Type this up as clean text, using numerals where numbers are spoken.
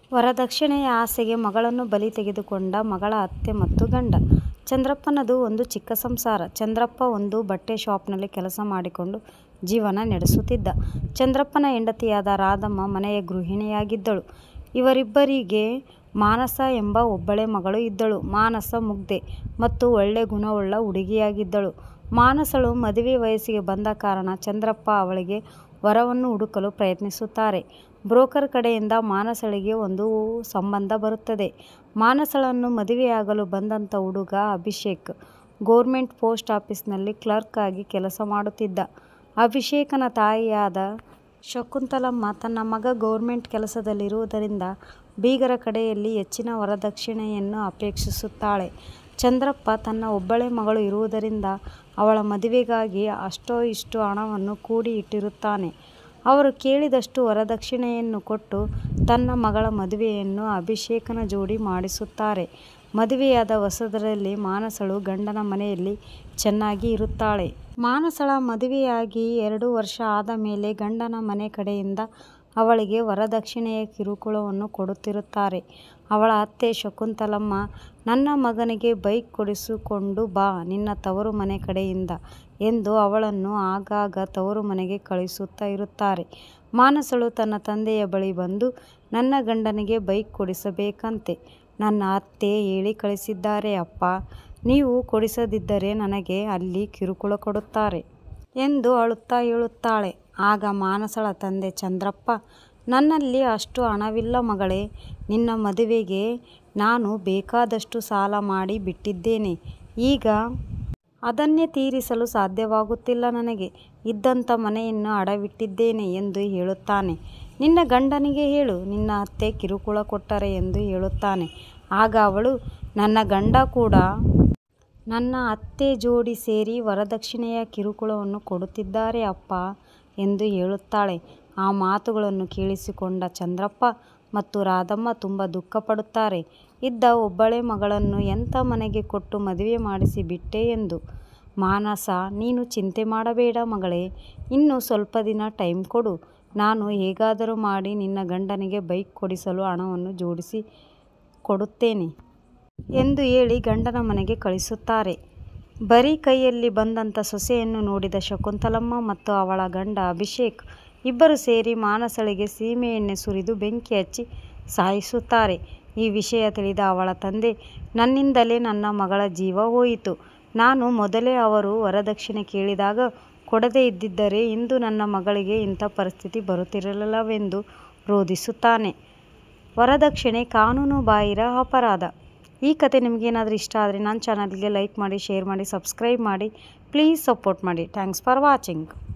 ವರದಕ್ಷಿಣೆಯ ಆಸೆಗೆ ಮಗಳನ್ನು ಬಲಿ ತೆಗೆದುಕೊಂಡ ಮಗಳ ಅತ್ತೆ ಮತ್ತು ಗಂಡ. ಚಂದ್ರಪ್ಪನದು ಒಂದು ಚಿಕ್ಕ ಸಂಸಾರ. ಚಂದ್ರಪ್ಪ ಒಂದು ಬಟ್ಟೆ ಶಾಪ್ನಲ್ಲಿ ಕೆಲಸ ಮಾಡಿಕೊಂಡು ಜೀವನ ನಡೆಸುತ್ತಿದ್ದ. ಚಂದ್ರಪ್ಪನ ಹೆಂಡತಿಯಾದ ರಾಧಮ್ಮ ಮನೆಯ ಗೃಹಿಣಿಯಾಗಿದ್ದಳು. ಇವರಿಬ್ಬರಿಗೆ ಮಾನಸ ಎಂಬ ಒಬ್ಬಳೇ ಮಗಳು ಇದ್ದಳು. ಮಾನಸ ಮುಗ್ಧೆ ಮತ್ತು ಒಳ್ಳೆ ಗುಣವುಳ್ಳ ಹುಡುಗಿಯಾಗಿದ್ದಳು. ಮಾನಸಳು ಮದುವೆ ವಯಸ್ಸಿಗೆ ಬಂದ ಕಾರಣ ಚಂದ್ರಪ್ಪ ಅವಳಿಗೆ ವರವನ್ನು ಹುಡುಕಲು ಪ್ರಯತ್ನಿಸುತ್ತಾರೆ. ಬ್ರೋಕರ್ ಕಡೆಯಿಂದ ಮಾನಸಳಿಗೆ ಒಂದು ಸಂಬಂಧ ಬರುತ್ತದೆ. ಮಾನಸಳನ್ನು ಮದುವೆಯಾಗಲು ಬಂದಂಥ ಹುಡುಗ ಅಭಿಷೇಕ್ ಗೌರ್ಮೆಂಟ್ ಪೋಸ್ಟ್ ಆಫೀಸ್ನಲ್ಲಿ ಕ್ಲರ್ಕ್ ಆಗಿ ಕೆಲಸ ಮಾಡುತ್ತಿದ್ದ. ಅಭಿಷೇಕನ ತಾಯಿಯಾದ ಶಕುಂತಲಮ್ಮ ತನ್ನ ಮಗ ಗೌರ್ಮೆಂಟ್ ಕೆಲಸದಲ್ಲಿರುವುದರಿಂದ ಬೀಗರ ಕಡೆಯಲ್ಲಿ ಹೆಚ್ಚಿನ ವರದಕ್ಷಿಣೆಯನ್ನು ಅಪೇಕ್ಷಿಸುತ್ತಾಳೆ. ಚಂದ್ರಪ್ಪ ತನ್ನ ಒಬ್ಬಳೇ ಮಗಳು ಇರುವುದರಿಂದ ಅವಳ ಮದುವೆಗಾಗಿ ಅಷ್ಟೋ ಇಷ್ಟೋ ಹಣವನ್ನು ಕೂಡಿ ಇಟ್ಟಿರುತ್ತಾನೆ. ಅವರು ಕೇಳಿದಷ್ಟು ವರದಕ್ಷಿಣೆಯನ್ನು ಕೊಟ್ಟು ತನ್ನ ಮಗಳ ಮದುವೆಯನ್ನು ಅಭಿಷೇಕನ ಜೋಡಿ ಮಾಡಿಸುತ್ತಾರೆ. ಮದುವೆಯಾದ ಹೊಸದರಲ್ಲಿ ಮಾನಸಳು ಗಂಡನ ಮನೆಯಲ್ಲಿ ಚೆನ್ನಾಗಿ ಇರುತ್ತಾಳೆ. ಮಾನಸಳ ಮದುವೆಯಾಗಿ 2 ವರ್ಷ ಆದ ಮೇಲೆ ಗಂಡನ ಮನೆ ಕಡೆಯಿಂದ ಅವಳಿಗೆ ವರದಕ್ಷಿಣೆಯ ಕಿರುಕುಳವನ್ನು ಕೊಡುತ್ತಿರುತ್ತಾರೆ. ಅವಳ ಅತ್ತೆ ಶಕುಂತಲಮ್ಮ, ನನ್ನ ಮಗನಿಗೆ ಬೈಕ್ ಕೊಡಿಸಿಕೊಂಡು ಬಾ ನಿನ್ನ ತವರು ಮನೆ ಕಡೆಯಿಂದ ಎಂದು ಅವಳನ್ನು ಆಗಾಗ ತವರು ಮನೆಗೆ ಕಳಿಸುತ್ತಾ ಇರುತ್ತಾರೆ. ಮಾನಸಳು ತನ್ನ ತಂದೆಯ ಬಳಿ ಬಂದು, ನನ್ನ ಗಂಡನಿಗೆ ಬೈಕ್ ಕೊಡಿಸಬೇಕಂತೆ, ನನ್ನ ಅತ್ತೆ ಹೇಳಿ ಕಳಿಸಿದ್ದಾರೆ ಅಪ್ಪ, ನೀವು ಕೊಡಿಸದಿದ್ದರೆ ನನಗೆ ಅಲ್ಲಿ ಕಿರುಕುಳ ಕೊಡುತ್ತಾರೆ ಎಂದು ಅಳುತ್ತಾ ಹೇಳುತ್ತಾಳೆ. ಆಗ ಮಾನಸಳ ತಂದೆ ಚಂದ್ರಪ್ಪ, ನನ್ನಲ್ಲಿ ಅಷ್ಟು ಹಣವಿಲ್ಲ ಮಗಳೇ, ನಿನ್ನ ಮದುವೆಗೆ ನಾನು ಬೇಕಾದಷ್ಟು ಸಾಲ ಮಾಡಿ ಬಿಟ್ಟಿದ್ದೇನೆ, ಈಗ ಅದನ್ನೇ ತೀರಿಸಲು ಸಾಧ್ಯವಾಗುತ್ತಿಲ್ಲ, ನನಗೆ ಇದ್ದಂಥ ಮನೆಯನ್ನು ಅಡವಿಟ್ಟಿದ್ದೇನೆ ಎಂದು ಹೇಳುತ್ತಾನೆ. ನಿನ್ನ ಗಂಡನಿಗೆ ಹೇಳು, ನಿನ್ನ ಅತ್ತೆ ಕಿರುಕುಳ ಕೊಟ್ಟರೆ ಎಂದು ಹೇಳುತ್ತಾನೆ. ಆಗ ಅವಳು, ನನ್ನ ಗಂಡ ಕೂಡ ನನ್ನ ಅತ್ತೆ ಜೋಡಿ ಸೇರಿ ವರದಕ್ಷಿಣೆಯ ಕಿರುಕುಳವನ್ನು ಕೊಡುತ್ತಿದ್ದಾರೆ ಅಪ್ಪ ಎಂದು ಹೇಳುತ್ತಾಳೆ. ಆ ಮಾತುಗಳನ್ನು ಕೇಳಿಸಿಕೊಂಡ ಚಂದ್ರಪ್ಪ ಮತ್ತು ರಾಧಮ್ಮ ತುಂಬ ದುಃಖಪಡುತ್ತಾರೆ. ಇದ್ದ ಒಬ್ಬಳೇ ಮಗಳನ್ನು ಎಂಥ ಮನೆಗೆ ಕೊಟ್ಟು ಮದುವೆ ಮಾಡಿಸಿ ಬಿಟ್ಟೆ ಎಂದು. ಮಾನಸ, ನೀನು ಚಿಂತೆ ಮಾಡಬೇಡ ಮಗಳೇ, ಇನ್ನು ಸ್ವಲ್ಪ ದಿನ ಟೈಮ್ ಕೊಡು, ನಾನು ಹೇಗಾದರೂ ಮಾಡಿ ನಿನ್ನ ಗಂಡನಿಗೆ ಬೈಕ್ ಕೊಡಿಸಲು ಹಣವನ್ನು ಜೋಡಿಸಿ ಕೊಡುತ್ತೇನೆ ಎಂದು ಹೇಳಿ ಗಂಡನ ಮನೆಗೆ ಕಳಿಸುತ್ತಾರೆ. ಬರೀ ಕೈಯಲ್ಲಿ ಬಂದಂಥ ಸೊಸೆಯನ್ನು ನೋಡಿದ ಶಕುಂತಲಮ್ಮ ಮತ್ತು ಅವಳ ಗಂಡ ಅಭಿಷೇಕ್ ಇಬ್ಬರು ಸೇರಿ ಮಾನಸಳಿಗೆ ಸೀಮೆ ಎಣ್ಣೆ ಸುರಿದು ಬೆಂಕಿ ಹಚ್ಚಿ ಸಾಯಿಸುತ್ತಾರೆ. ಈ ವಿಷಯ ತಿಳಿದ ಅವಳ ತಂದೆ, ನನ್ನಿಂದಲೇ ನನ್ನ ಮಗಳ ಜೀವ ಹೋಯಿತು, ನಾನು ಮೊದಲೇ ಅವರು ವರದಕ್ಷಿಣೆ ಕೇಳಿದಾಗ ಕೊಡದೇ ಇದ್ದಿದ್ದರೆ ಇಂದು ನನ್ನ ಮಗಳಿಗೆ ಇಂಥ ಪರಿಸ್ಥಿತಿ ಬರುತ್ತಿರಲಿಲ್ಲವೆಂದು ರೋಧಿಸುತ್ತಾನೆ. ವರದಕ್ಷಿಣೆ ಕಾನೂನು ಬಾಹಿರ ಅಪರಾಧ. ಈ ಕತೆ ನಿಮಗೇನಾದರೂ ಇಷ್ಟ ಆದರೆ ನನ್ನ ಚಾನಲ್ಗೆ ಲೈಕ್ ಮಾಡಿ, ಶೇರ್ ಮಾಡಿ, ಸಬ್ಸ್ಕ್ರೈಬ್ ಮಾಡಿ, ಪ್ಲೀಸ್ ಸಪೋರ್ಟ್ ಮಾಡಿ. Thanks for watching.